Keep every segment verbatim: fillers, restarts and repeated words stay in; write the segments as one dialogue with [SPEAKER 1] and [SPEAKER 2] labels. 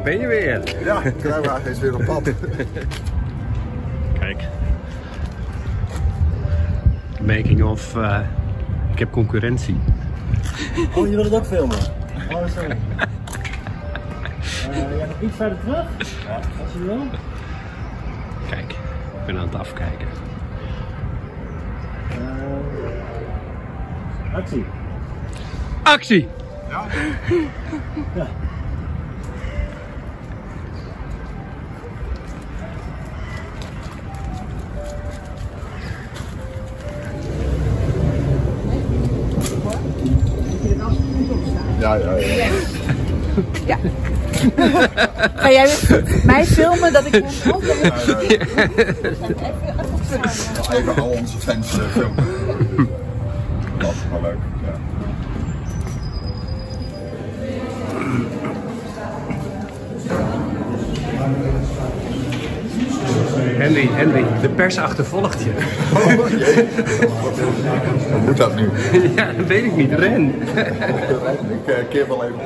[SPEAKER 1] ben je weer.
[SPEAKER 2] Ja, de kruiwagen is weer op pad.
[SPEAKER 1] Kijk. Making of, uh, ik heb concurrentie.
[SPEAKER 3] Oh, je wil het ook filmen? Oh, sorry. Uh, ja, nog iets verder terug, ja. Als je wil.
[SPEAKER 1] Kijk, ik ben aan het afkijken.
[SPEAKER 3] Uh, actie.
[SPEAKER 1] Actie!
[SPEAKER 2] Ja?
[SPEAKER 3] Ja.
[SPEAKER 2] Ja, ja, ja.
[SPEAKER 4] Ja. Ga jij mij filmen dat ik hem ook
[SPEAKER 2] Ja, ja, ja. Even al onze fans uh, filmen. Dat is wel leuk. Ja.
[SPEAKER 1] Henry, Henry, de pers achtervolgt je.
[SPEAKER 2] Oh jee. Hoe moet dat nu?
[SPEAKER 1] Ja, dat weet ik niet. Ren.
[SPEAKER 2] Ik uh, keer wel even.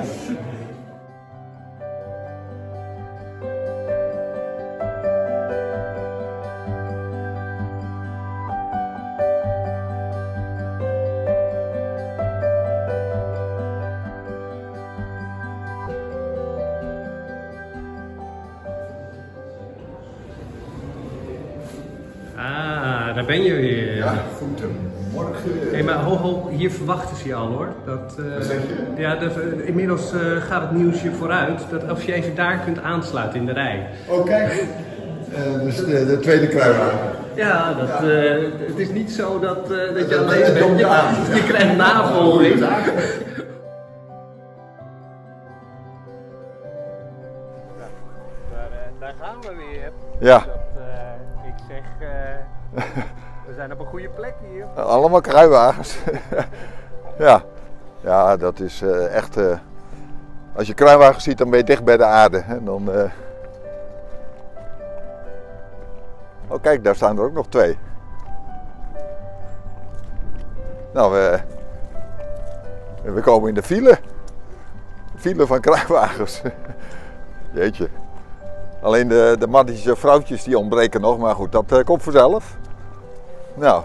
[SPEAKER 1] Ah, daar ben je weer.
[SPEAKER 2] Ja, goedemorgen.
[SPEAKER 1] Hé, maar ho, ho, hier verwachten ze je al hoor. Dat, uh,
[SPEAKER 2] Wat zeg je?
[SPEAKER 1] Ja, dat, uh, inmiddels uh, gaat het nieuws je vooruit. Dat als je even daar kunt aansluiten in de rij.
[SPEAKER 2] Oh kijk, uh, dus de, de tweede kruiwagen.
[SPEAKER 1] Ja, dat,
[SPEAKER 2] Ja.
[SPEAKER 1] Uh, het is niet zo dat, uh, dat je
[SPEAKER 2] Dat-
[SPEAKER 1] alleen
[SPEAKER 2] dat
[SPEAKER 1] bent.
[SPEAKER 2] komt
[SPEAKER 1] Je,
[SPEAKER 2] aan.
[SPEAKER 1] je krijgt navolging.
[SPEAKER 2] Ja.
[SPEAKER 1] Daar, uh, daar gaan we weer.
[SPEAKER 2] Ja.
[SPEAKER 1] Dat, uh, ik zeg, uh, we zijn op een goede plek hier.
[SPEAKER 2] Allemaal kruiwagens. Ja. Ja, dat is uh, echt. Uh, als je kruiwagens ziet, dan ben je dicht bij de aarde. En dan, uh... Oh, kijk, daar staan er ook nog twee. Nou, we, we komen in de file. File van kruiwagens. Jeetje. Alleen de, de mannetjes en vrouwtjes die ontbreken nog, maar goed, dat uh, komt vanzelf. Nou.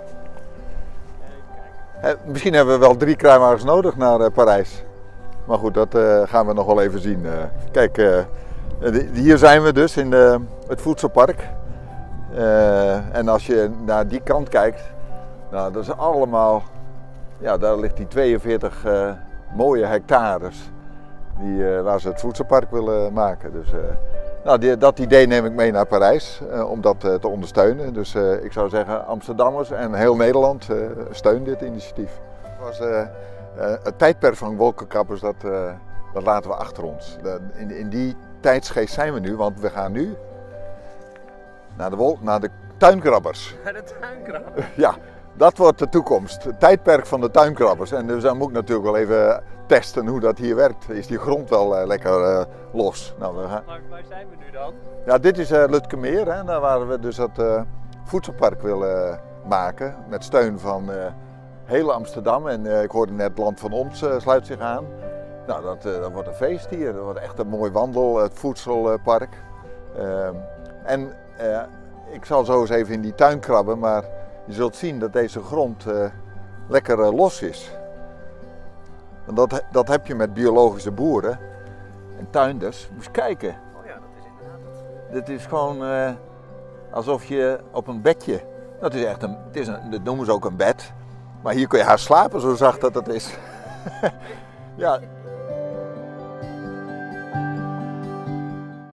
[SPEAKER 2] Eh, misschien hebben we wel drie kruiwagens nodig naar uh, Parijs. Maar goed, dat uh, gaan we nog wel even zien. Uh, kijk, uh, hier zijn we dus in de, het voedselpark. Uh, en als je naar die kant kijkt, nou, dat is allemaal, ja, daar ligt die tweeënveertig uh, mooie hectares die, uh, waar ze het voedselpark willen maken. Dus, uh, nou, die, dat idee neem ik mee naar Parijs uh, om dat uh, te ondersteunen. Dus uh, ik zou zeggen, Amsterdammers en heel Nederland uh, steun dit initiatief. Het, was, uh, uh, het tijdperk van wolkenkrabbers, dat, uh, dat laten we achter ons. In, in die tijdsgeest zijn we nu, want we gaan nu naar de, wol, naar de tuinkrabbers.
[SPEAKER 1] Naar de tuinkrabber.
[SPEAKER 2] Ja, dat wordt de toekomst. Het tijdperk van de tuinkrabbers. En dus dan moet ik natuurlijk wel even testen hoe dat hier werkt. Is die grond wel uh, lekker uh, los? Nou, we gaan...
[SPEAKER 1] Waar, waar zijn we nu dan?
[SPEAKER 2] Ja, dit is uh, Lutkemeer. Hè. Daar waar we dus dat uh, voedselpark willen maken. Met steun van uh, heel Amsterdam. En uh, ik hoorde net Land van Ons uh, sluit zich aan. Nou, dat, uh, dat wordt een feest hier. Dat wordt echt een mooi wandel, het voedselpark. Uh, en uh, ik zal zo eens even in die tuin krabben. Maar je zult zien dat deze grond uh, lekker uh, los is. En dat, dat heb je met biologische boeren en tuinders. Moet je kijken.
[SPEAKER 1] Oh ja, dat is inderdaad.
[SPEAKER 2] Dit is gewoon uh, alsof je op een bedje. Dat is echt een, het is een, dat noemen ze ook een bed. Maar hier kun je haast slapen, zo zacht dat het is. Ja,